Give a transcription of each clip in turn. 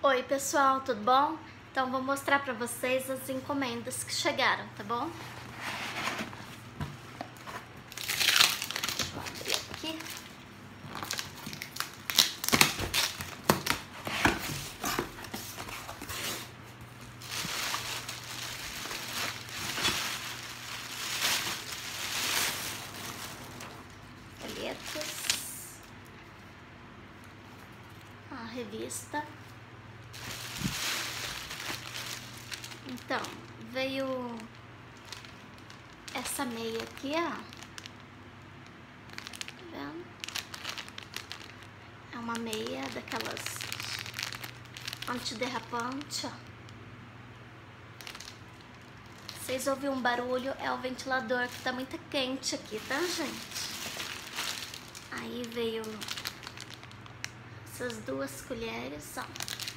Oi pessoal, tudo bom? Então vou mostrar pra vocês as encomendas que chegaram, tá bom? Deixa eu abrir aqui. Folhetos. A revista. Então, veio essa meia aqui, ó. Tá vendo? É uma meia daquelas antiderrapante, ó. Vocês ouviram um barulho? É o ventilador que tá muito quente aqui, tá, gente? Aí veio essas duas colheres, ó.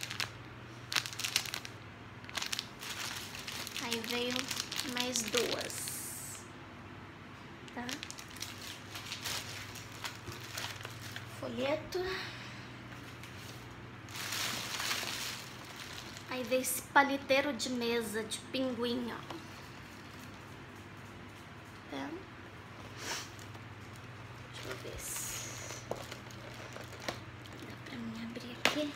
Aí veio mais duas, tá? Folheto. Aí veio esse paliteiro de mesa de pinguim, ó. Tá vendo? Deixa eu ver se dá pra mim abrir aqui.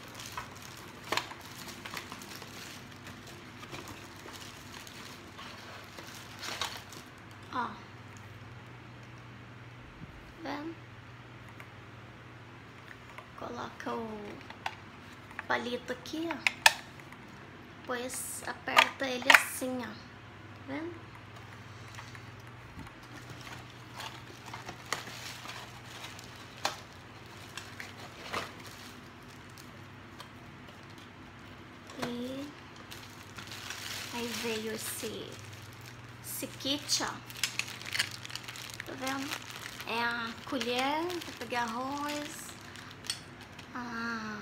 Ó. Tá vendo? Coloca o palito aqui, ó. Depois aperta ele assim, ó. Tá vendo? E aí veio esse kit, ó. Tá vendo? É a colher pra pegar arroz, a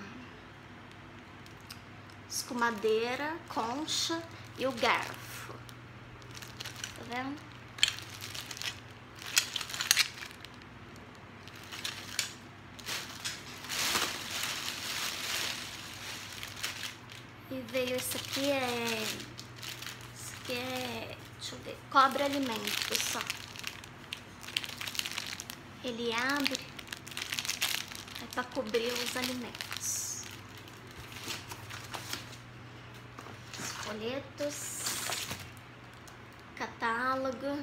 escumadeira, concha e o garfo. Tá vendo? E veio esse aqui deixa eu ver, cobre alimentos, ó. Ele abre pra cobrir os alimentos. Os folhetos, catálogo.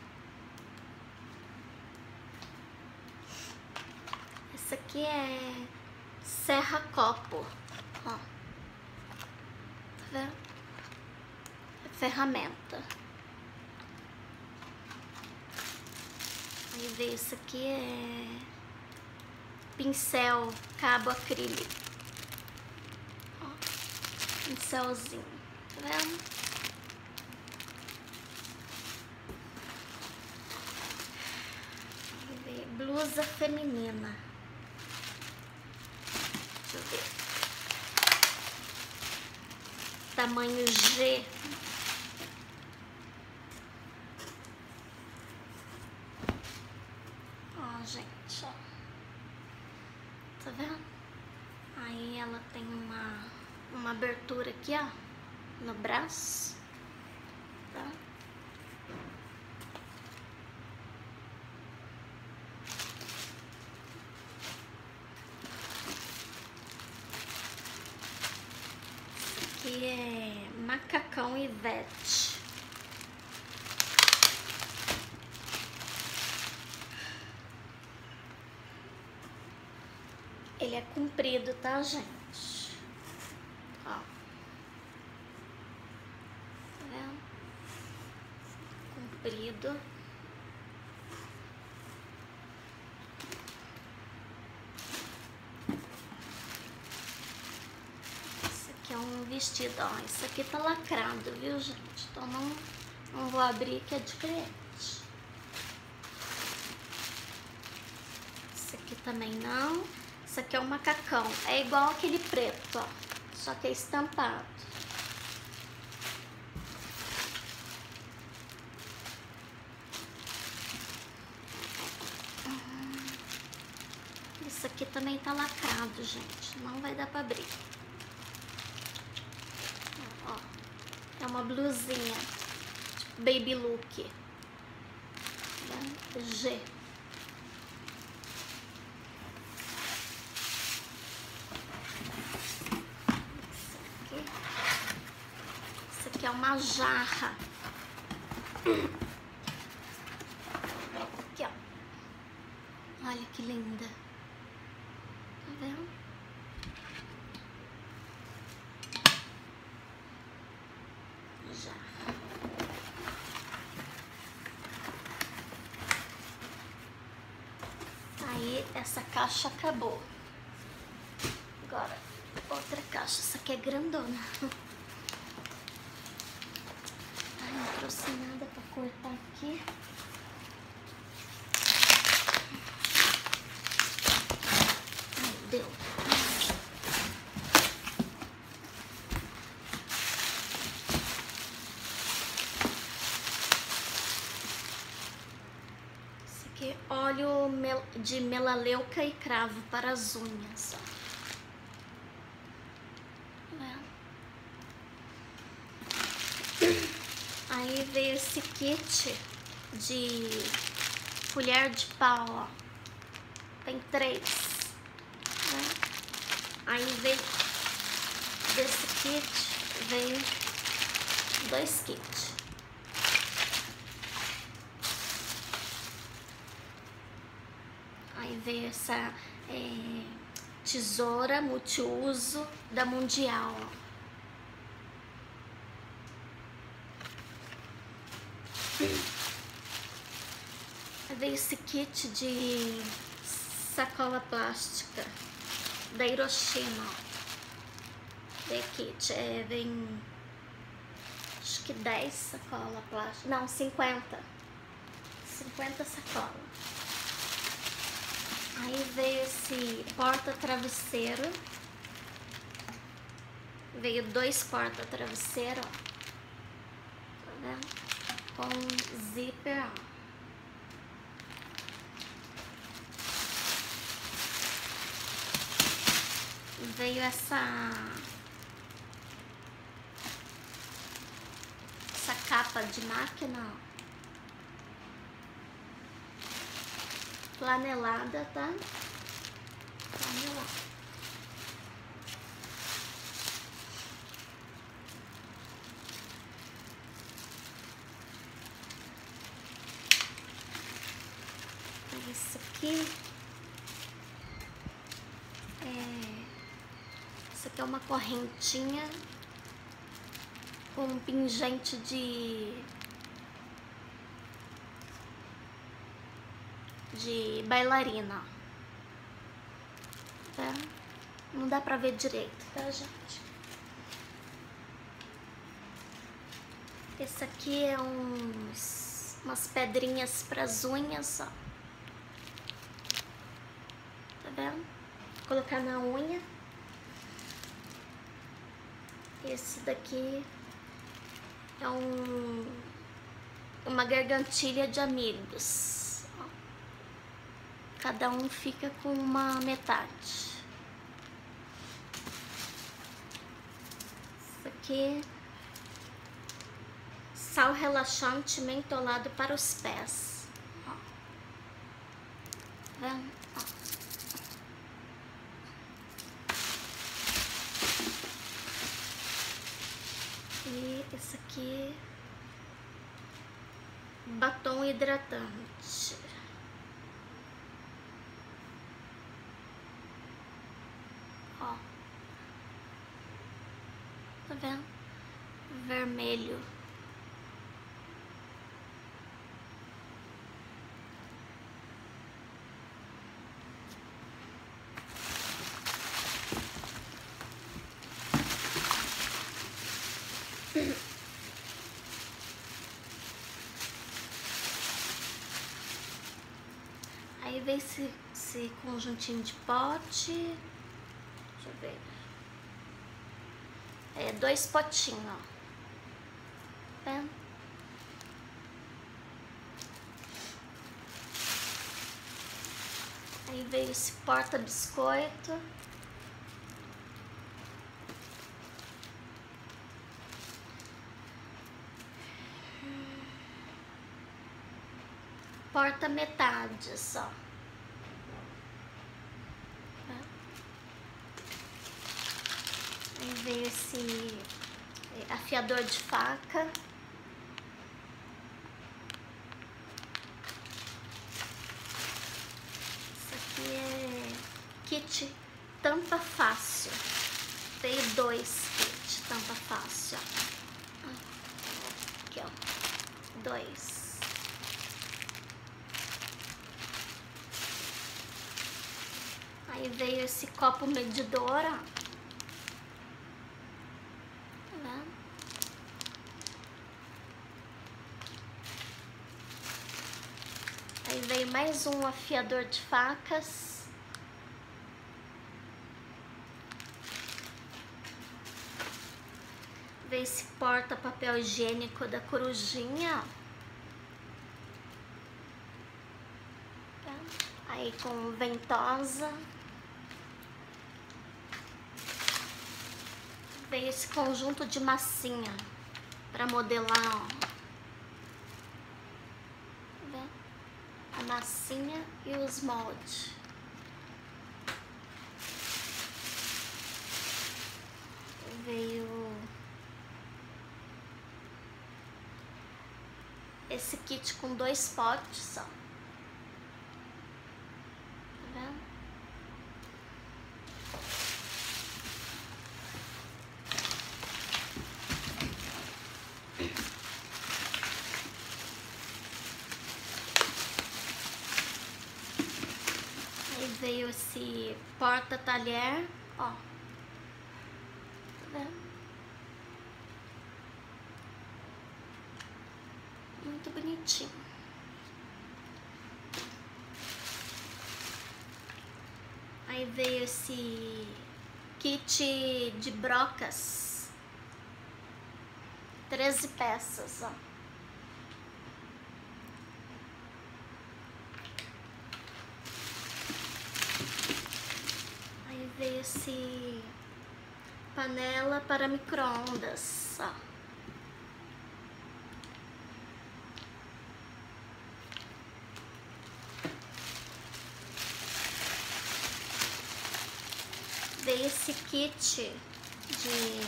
Esse aqui é serra-copo, ó. Tá vendo? É ferramenta. Aí veio isso aqui, é pincel, cabo acrílico. Ó, pincelzinho, tá vendo? Aí veio blusa feminina. Deixa eu ver. Tamanho G. Ó, gente, ó. Tá vendo? Aí ela tem uma abertura aqui, ó, no braço, tá? Esse aqui é macacão Ivete. Ele é comprido, tá, gente? Ó. Tá vendo? Comprido. Esse aqui é um vestido, ó. Esse aqui tá lacrado, viu, gente? Então não vou abrir, que é diferente. Esse aqui também não. Esse aqui é um macacão, é igual aquele preto, ó, só que é estampado. Esse aqui também tá lacrado, gente, não vai dar pra abrir. É uma blusinha, tipo baby look. G. Isso aqui é uma jarra. Aqui, ó. Olha que linda. Tá vendo? Jarra. Aí essa caixa acabou. Agora outra caixa. Essa aqui é grandona. Ai, não trouxe nada pra cortar aqui. Ai, deu. Esse aqui é óleo de melaleuca e cravo para as unhas. Ó. Aí veio esse kit de colher de pau, ó. Tem 3, né? Aí veio desse kit, veio 2 kits. Aí veio essa tesoura multiuso da Mundial, ó. Veio esse kit de sacola plástica da Hiroshima. Veio kit, vem acho que 10 sacolas plásticas, não, 50 sacolas. Aí veio esse porta-travesseiro, veio 2 porta-travesseiro, ó. Tá vendo? Com zíper, ó. Veio essa capa de máquina, ó. Flanelada, tá? Flanelada. Isso aqui isso aqui é uma correntinha com um pingente de bailarina. Tá? Não dá pra ver direito, tá, gente? Esse aqui é umas pedrinhas pras unhas, ó. Tá vendo? Vou colocar na unha. Esse daqui é uma gargantilha de amigos. Ó. Cada um fica com uma metade. Isso aqui, sal relaxante mentolado para os pés. Ó. Tá vendo? Ó. E esse aqui, batom hidratante. Ó. Tá vendo? Vermelho. Aí vem esse conjuntinho de pote. Deixa eu ver. 2 potinhos, ó. Tá vendo? Aí veio esse porta-biscoito. porta metades, ó. Aí veio esse afiador de faca. Isso aqui é kit tampa fácil. Veio 2 kits tampa fácil, ó. Aqui, ó. 2. Aí veio esse copo medidor, ó. Tá vendo? Aí veio mais um afiador de facas. Veio esse porta papel higiênico da Corujinha, ó. Aí com ventosa. Veio esse conjunto de massinha para modelar, ó. Tá vendo? A massinha e os moldes. Veio esse kit com 2 potes, ó. Tá vendo? Veio esse porta-talher, ó. Tá vendo? Muito bonitinho. Aí veio esse kit de brocas. 13 peças, ó. Veio esse panela para micro-ondas, ó. Veio esse kit de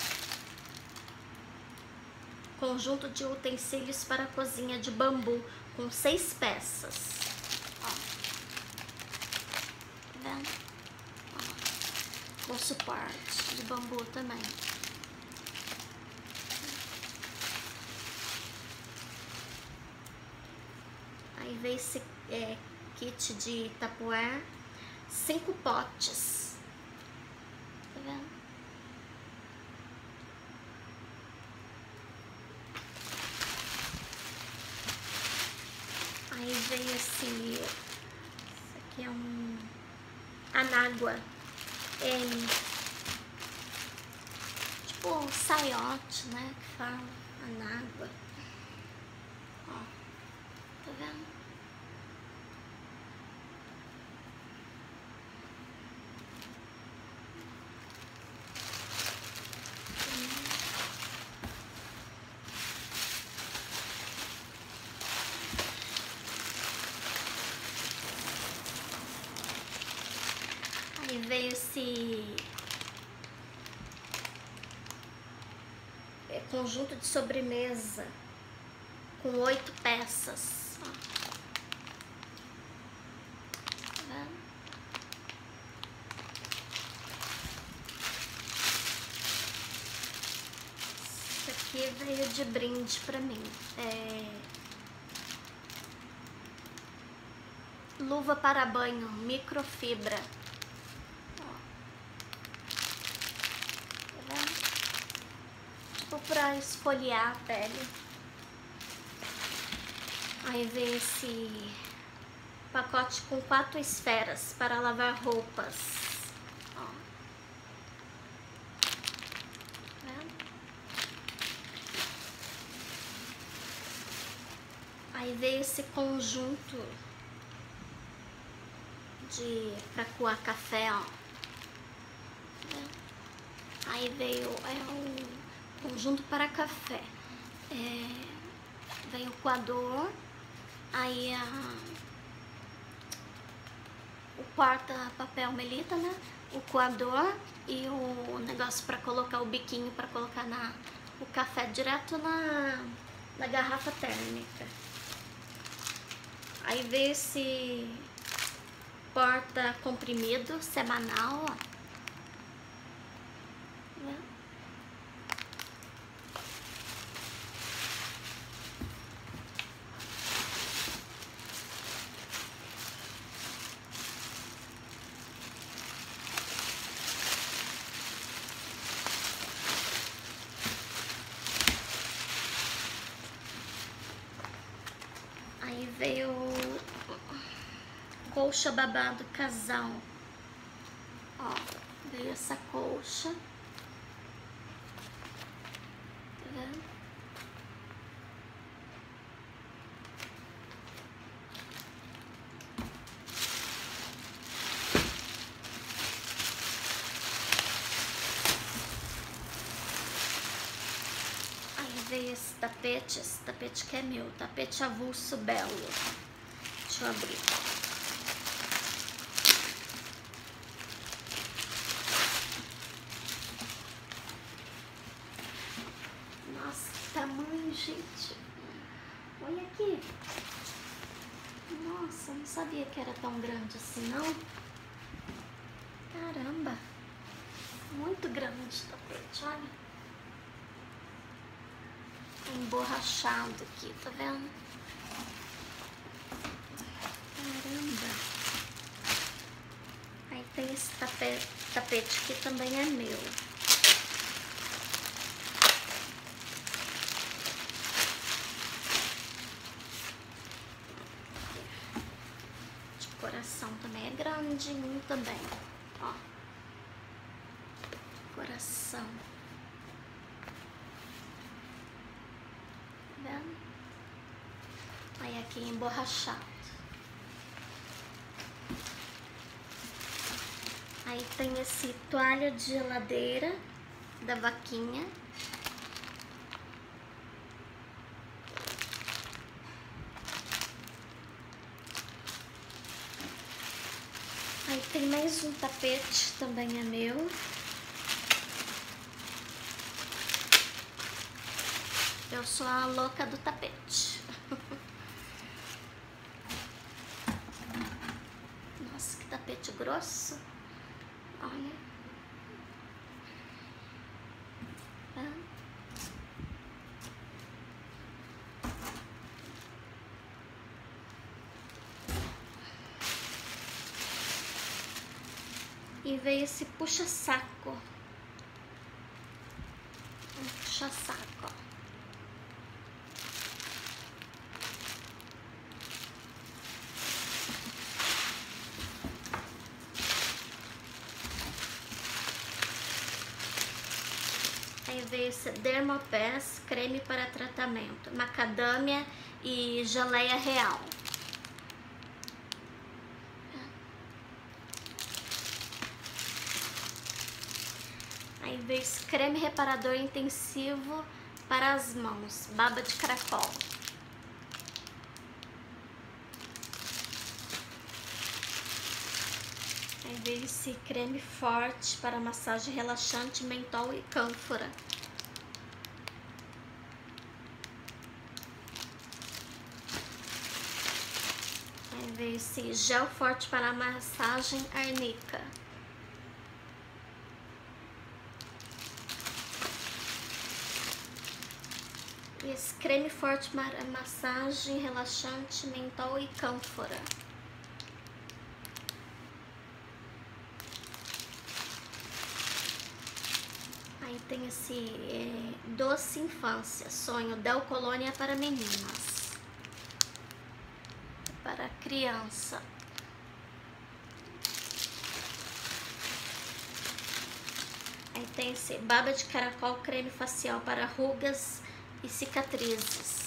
conjunto de utensílios para cozinha de bambu com 6 peças, ó. Tá vendo? Com suporte de bambu também. Aí veio esse kit de tapué, 5 potes. Tá vendo? Aí veio esse aqui é um anágua. Tipo um saiote, né, que fala, anágua. Ó, tá vendo? Aí veio esse conjunto de sobremesa com 8 peças. Ó. Tá vendo? Isso aqui veio de brinde pra mim. Luva para banho, microfibra. Pra esfoliar a pele. Aí vem esse pacote com 4 esferas para lavar roupas. Ó. Aí veio esse conjunto de pra coar café, ó. Aí veio um conjunto para café. Vem o coador, Aí o porta-papel Melita, né? O coador e o negócio pra colocar o biquinho pra colocar o café direto na garrafa térmica. Aí veio esse porta comprimido semanal, ó. Né? Aí veio colcha babado casal. Ó, veio essa colcha. Tá vendo? Aí veio esse tapete que é meu, tapete avulso belo. Deixa eu abrir. Nossa, que tamanho, gente. Olha aqui. Nossa, não sabia que era tão grande assim, não. Caramba. Muito grande o tapete, olha. Emborrachado aqui, tá vendo? Caramba. Aí tem esse tapete que também é meu. De coração também é grandinho também, ó. Coração. Tá vendo? Aí aqui emborrachado. Aí tem esse toalha de geladeira da vaquinha. Aí tem mais um tapete, também é meu. Eu sou a louca do tapete. Nossa, que tapete grosso. Olha. E veio esse puxa-saco. Um puxa-saco, ó. Aí veio esse Dermopass, creme para tratamento, macadâmia e geleia real. Aí veio esse creme reparador intensivo para as mãos, baba de caracol. Aí veio esse creme forte para massagem relaxante, mentol e cânfora. Aí veio esse gel forte para massagem arnica. E esse creme forte para massagem relaxante, mentol e cânfora. Aí tem esse doce infância, sonho Del Colônia para meninas, para criança. Aí tem esse baba de caracol, creme facial para rugas e cicatrizes.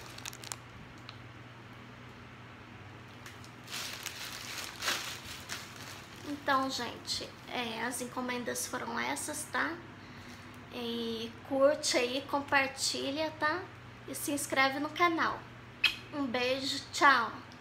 Então, gente, as encomendas foram essas, tá? E curte aí, compartilha, tá? E se inscreve no canal. Um beijo, tchau!